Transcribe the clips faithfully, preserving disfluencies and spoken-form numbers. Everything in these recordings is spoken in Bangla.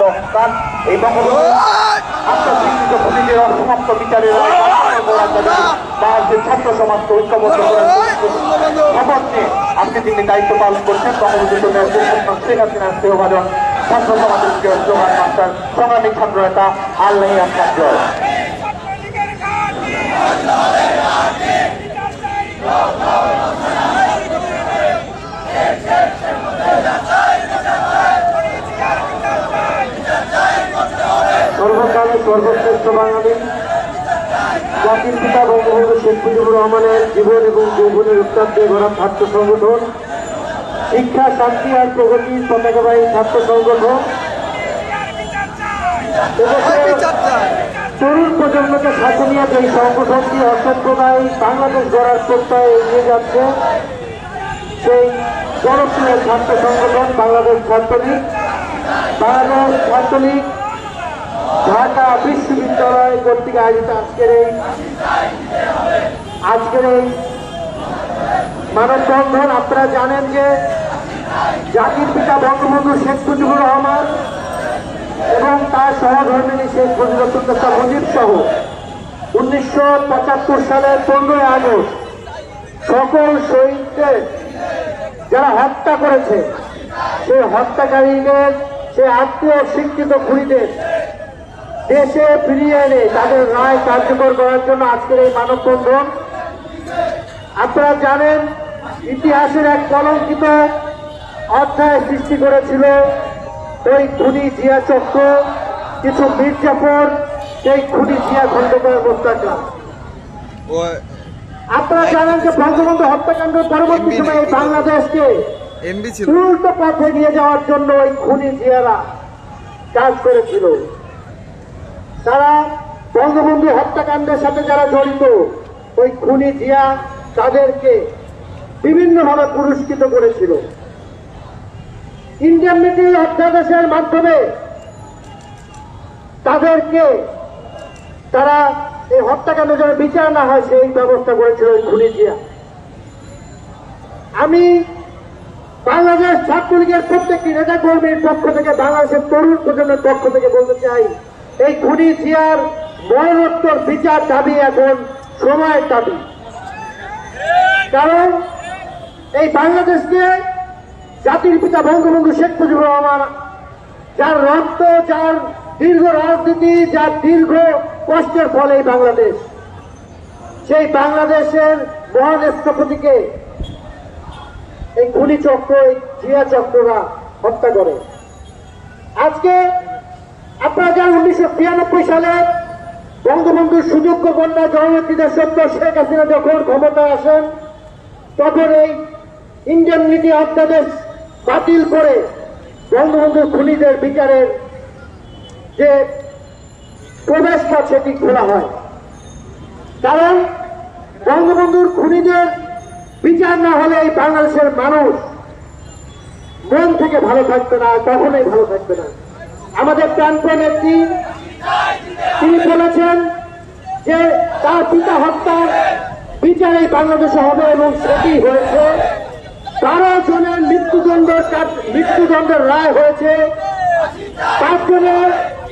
অবস্থান এই বঙ্গবন্ধু আত্মস্বীকৃত খুনিদের অসমাপ্ত বিচারের বাংলাদেশের ছাত্র সমাজকে ঐক্যবদ্ধ করার শপথ নিয়ে আজকে তিনি দায়িত্ব পালন করছেন। বঙ্গবন্ধু শেখ হাসিনার স্নেহভাজন ছাত্র সমাজের স্লোগান মাস্টার সংগ্রামী ছাত্র নেতা আল্লাহ আপনার জয়। সর্বকালে সর্বশ্রেষ্ঠ বাঙালি জাতির পিতা বঙ্গবন্ধু শেখ মুজিবুর রহমানের জীবন এবং যৌবনের উত্তর দিয়ে গড়া ছাত্র সংগঠন, শিক্ষা শান্তি আর প্রগতির পতাকাবাহী ছাত্র সংগঠন তরুণ প্রজন্মকে সাথে নিয়ে এই সংগঠনটি অসাম্প্রদায়িক বাংলাদেশ গড়ার প্রত্যয়ে এগিয়ে যাচ্ছে। সেই জনপ্রিয় ছাত্র সংগঠন বাংলাদেশ ছাত্রলীগ। বাংলাদেশ ছাত্রলীগ ঢাকা বিশ্ববিদ্যালয় কর্তৃক আয়োজিত আজকের এই আজকের এই মানববন্ধন, আপনারা জানেন যে জাতির পিতা বঙ্গবন্ধু শেখ মুজিবুর রহমান এবং তার সহধর্মিণী শেখ মুজিবুন্নেছা মুজিব সহ উনিশশো পঁচাত্তর সালের পনেরোই আগস্ট সকল শহীদদের যারা হত্যা করেছে, সেই হত্যাকারীদের, সেই আত্মীয় শিক্ষিত খুনিদের দেশে ফিরিয়ে এনে তাদের রায় কার্যকর করার জন্য আজকের এই মানববন্ধন। আপনারা জানেন ইতিহাসের এক কলঙ্কিত অধ্যায় সৃষ্টি করেছিল ওই খুনি জিয়া চক্র, কিছু মির্জাফর, সেই খুনি জিয়া খন্দকার মোস্তাকরা। আপনারা জানেন যে বঙ্গবন্ধু হত্যাকাণ্ডের পরবর্তী সময়ে বাংলাদেশকে উল্টো পথে নিয়ে যাওয়ার জন্য ওই খুনি জিয়ারা কাজ করেছিল। তারা বঙ্গবন্ধু হত্যাকাণ্ডের সাথে যারা জড়িত, ওই খুনি জিয়া তাদেরকে বিভিন্নভাবে পুরস্কৃত করেছিল। ইন্ডেমনিটি অধ্যাদেশের মাধ্যমে তাদেরকে তারা এই হত্যাকাণ্ড যেন বিচার না হয় সেই ব্যবস্থা করেছিল ওই খুনি জিয়া। আমি বাংলাদেশ ছাত্রলীগের প্রত্যেকটি নেতা কর্মীর পক্ষ থেকে, বাংলাদেশের তরুণ প্রজন্মের পক্ষ থেকে বলতে চাই, এই খুনি জিয়ার মরণোত্তর বিচার দাবি এখন সময়ের দাবি। কারণ এই বাংলাদেশকে জাতির পিতা বঙ্গবন্ধু শেখ মুজিবুর রহমান, যার রক্ত, যার দীর্ঘ রাজনীতি, যার দীর্ঘ কষ্টের ফলে এই বাংলাদেশ, সেই বাংলাদেশের মহান স্থপতিকে এই খুনি চক্র, এই জিয়া চক্ররা হত্যা করে। আজকে আপনারা যান উনিশশো ছিয়ানব্বই সালে বঙ্গবন্ধুর সুযোগ্য কন্যা জননেত্রী দেশরত্ন শেখ হাসিনা যখন ক্ষমতায় আসেন, তখন এই ইন্ডেমনিটি অধ্যাদেশ বাতিল করে বঙ্গবন্ধুর খুনিদের বিচারের যে প্রবেশটা সেটি খোলা হয়। কারণ বঙ্গবন্ধুর খুনিদের বিচার না হলে এই বাংলাদেশের মানুষ মন থেকে ভালো থাকবে না, কখনোই ভালো থাকবে না। আমাদের প্রাণপ্রিয় নেত্রী তিনি বলেছেন যে তার পিতা হত্যার বিচার এই বাংলাদেশে হবে এবং সেটি হয়েছে। বারো জনের মৃত্যুদণ্ডের মৃত্যুদণ্ডের রায় হয়েছে, পাঁচ জনের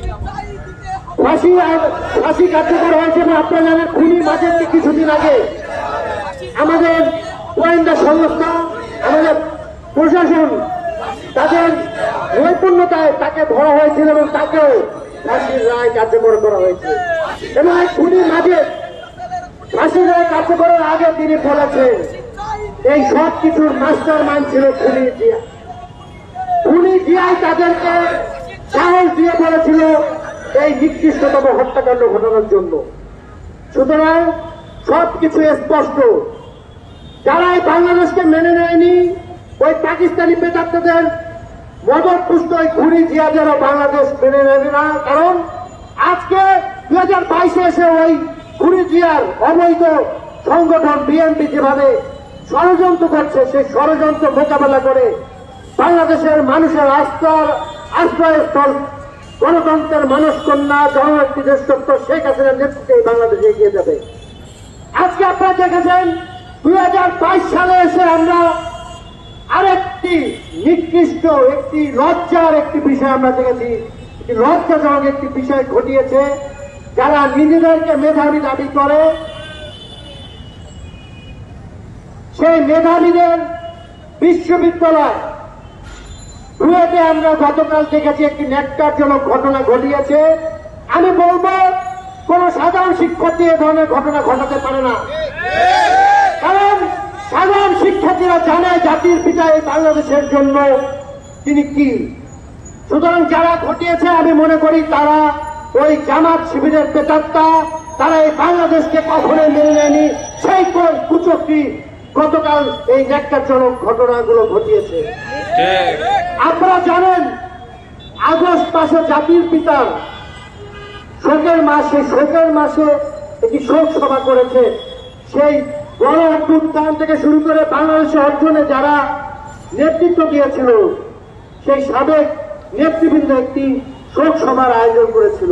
ফাঁসি ফাঁসি কার্যকর হয়েছে। এবং আপনারা জানেন খুনি মাঝে কিছুদিন আগে আমাদের গোয়েন্দা সংস্থা, আমাদের প্রশাসন তাদের নৈপুণ্যতায় তাকে ধরা হয়েছিল এবং তাকেও ফাঁসির রায় কার্যকর করা হয়েছে। এবং এই খুনি মাঝে ফাঁসির রায় কার্যকরের আগে তিনি বলেছেন এই সব কিছুর মাস্টার মাইন্ড ছিল খুনি জিয়া। খুনি জিয়াই তাদেরকে সাহস দিয়ে বলেছিল এই নিকৃষ্টতম হত্যাকাণ্ড ঘটানোর জন্য। সুতরাং সবকিছু স্পষ্ট। যারা এই বাংলাদেশকে মেনে নেয়নি, ওই পাকিস্তানি পেটাত্তাদের মদত পুষ্ট ওই খুনি জিয়া যেন বাংলাদেশ মেনে নেবে না। কারণ আজকে দুই হাজার বাইশে এসে ওই খুনি জিয়ার অবৈধ সংগঠন বিএনপি যেভাবে ষড়যন্ত্র করছে, সেই ষড়যন্ত্র মোকাবেলা করে বাংলাদেশের মানুষের আস্থার আশ্রয়স্থল গণতন্ত্রের মানুষ কন্যা জননেত্রী দেশরত্ন শেখ হাসিনার নেতৃত্বে বাংলাদেশে এগিয়ে যাবে। আজকে আপনারা দেখেছেন দুই হাজার বাইশ সালে এসে আমরা আরেকটি নিকৃষ্ট, একটি লজ্জার একটি বিষয় আমরা দেখেছি। লজ্জাজনক একটি বিষয় ঘটিয়েছে। যারা নিজেদেরকে মেধাবী দাবি করে সেই মেধাবীদের বিশ্ববিদ্যালয় রুয়েটে আমরা গতকাল দেখেছি একটি ন্যাক্কারজনক ঘটনা ঘটিয়েছে। আমি বলবো কোন সাধারণ শিক্ষার্থী এ ধরনের ঘটনা ঘটাতে পারে না, কারণ সাধারণ শিক্ষার্থীরা জানে জাতির পিতা এই বাংলাদেশের জন্য তিনি কি। সুতরাং যারা ঘটিয়েছে আমি মনে করি তারা ওই জামাত শিবিরের প্রেতাত্মা, তারা এই বাংলাদেশকে কখনোই মেনে নেয়নি। সেই কুচক্রী গতকাল এই ন্যাক্কারজনক ঘটনাগুলো ঘটিয়েছে। আপনারা জানেন আগস্ট মাসে জাতির পিতার শোকের মাসে শোকের মাসে একটি শোক সভা করেছে। সেই গণ অভ্যুত্থান থেকে শুরু করে বাংলাদেশের অর্জনে যারা নেতৃত্ব দিয়েছিল সেই সাবেক নেতৃবৃন্দ একটি শোক সভার আয়োজন করেছিল।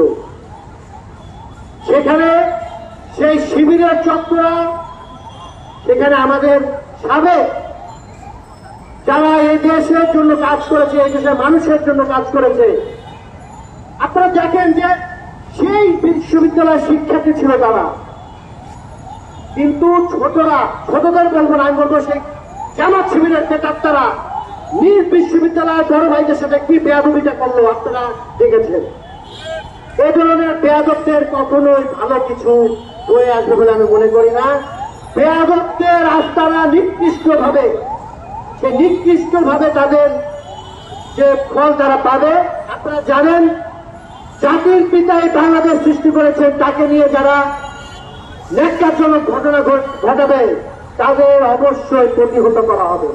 সেখানে সেই শিবিরের চক্ররা, সেখানে আমাদের সাবেক যারা এই দেশের জন্য কাজ করেছে, এই দেশের মানুষের জন্য কাজ করেছে, আপনারা দেখেন যে সেই বিশ্ববিদ্যালয়ের শিক্ষার্থী ছিল তারা, কিন্তু ছোটরা ছোটদের বলবো না, আমি বলবো সেই জামাত শিবিরের প্রেতাত্মারা নিজ বিশ্ববিদ্যালয়ের বড় ভাইদের সাথে কি বেয়াদবিটা করলো আপনারা দেখেছেন। এই ধরনের বেয়াদবদের কখনোই ভালো কিছু হয়ে আসবে বলে আমি মনে করি না। বেয়াদবদের আস্তারা নিকৃষ্ট ভাবে সে নিকৃষ্ট ভাবে তাদের যে ফল তারা পাবে। আপনারা জানেন জাতির পিতাই বাংলাদেশ সৃষ্টি করেছেন, তাকে নিয়ে যারা ন্যাক্কারজনক ঘটনা ঘটাবে তাদের অবশ্যই প্রতিহত করা হবে।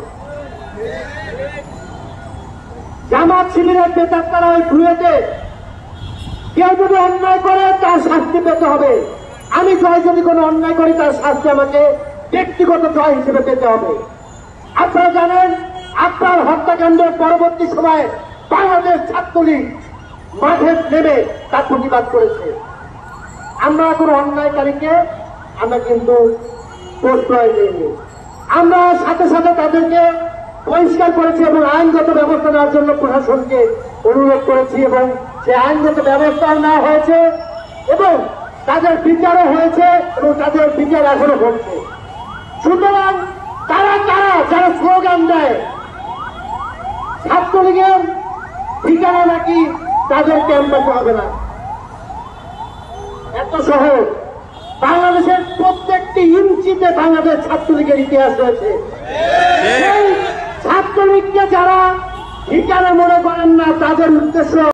জামাত শিবিরের প্রেতাত্মারা ওই ভুয়েতে কেউ যদি অন্যায় করে তার শাস্তি পেতে হবে। আমি জয় যদি কোনো অন্যায় করি তার শাস্তি আমাকে ব্যক্তিগত জয় হিসেবে পেতে হবে। আপনারা জানেন আপনার হত্যাকাণ্ডের পরবর্তী সময়ে বাংলাদেশ ছাত্রলীগ মাঠে নেমে তার প্রতিবাদ করেছে। আমরা কোনো অন্যায়কারীকে আমরা কিন্তু প্রশ্রয় দিইনি, আমরা সাথে সাথে তাদেরকে বহিষ্কার করেছি এবং আইনগত ব্যবস্থা নেওয়ার জন্য প্রশাসনকে অনুরোধ করেছি এবং সে আইনগত ব্যবস্থা নেওয়া হয়েছে এবং তাদের বিচারও হয়েছে এবং তাদের বিচার এখনো হচ্ছে। সুতরাং তারা তারা যারা স্লোগান দেয় ছাত্রলীগের ঠিকানা নাকি তাদের ক্যাম্পাসে হবে না, এত সহজ। বাংলাদেশের প্রত্যেকটি ইঞ্চিতে বাংলাদেশ ছাত্রলীগের ইতিহাস রয়েছে। সেই ছাত্রলীগকে যারা ঠিকানা মনে করেন না তাদের উদ্দেশ্য